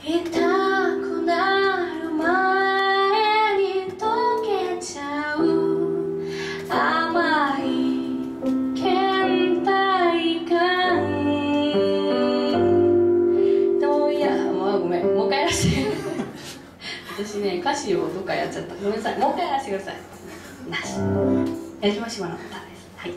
痛くなる前に溶けちゃう甘い倦怠感。いや、ごめん、もう一回やらせて。私ね、歌詞をどっかやっちゃった。ごめんなさい、もう一回やらせてください。なし。矢島島の歌です。はい。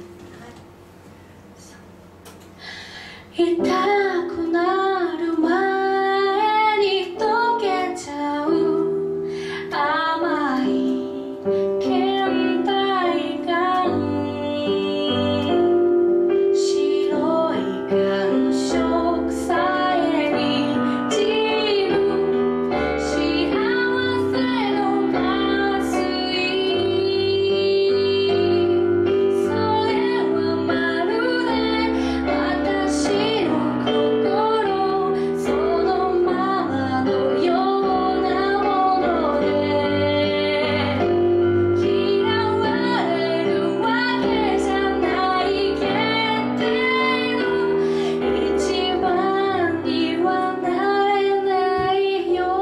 痛くなる前に溶けちゃう甘い倦怠感。白い感触さえにじる幸せの麻酔。それはまるで私の心そのままのようなもので、嫌われるわけじゃないけれど一番にはなれないよ。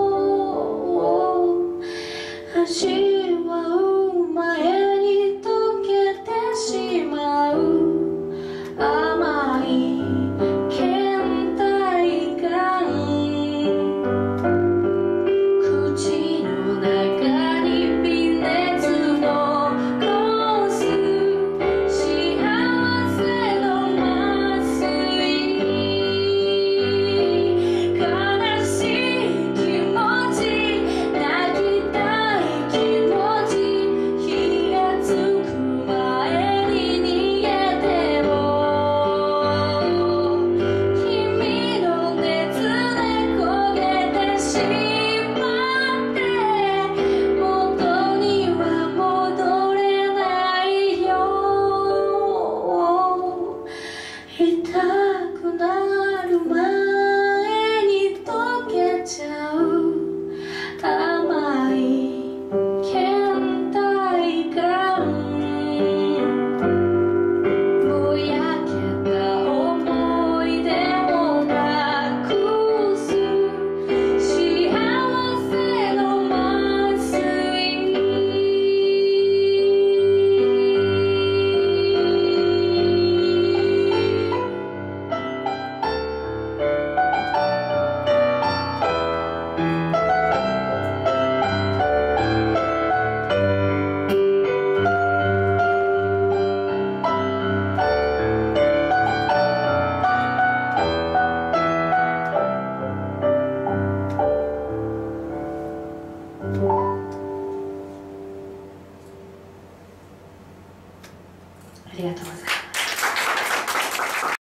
味わう前に溶けてしまう甘い倦怠感。口の中に微熱のコース幸せの麻酔。悲しい気持ち泣きたい気持ち火がつく前に逃げても君の熱で焦げてしまって元には戻れないよ。痛くなる前に溶けちゃう甘い倦怠感。ぼやけた思い出を隠す幸せの麻酔。ありがとうございます。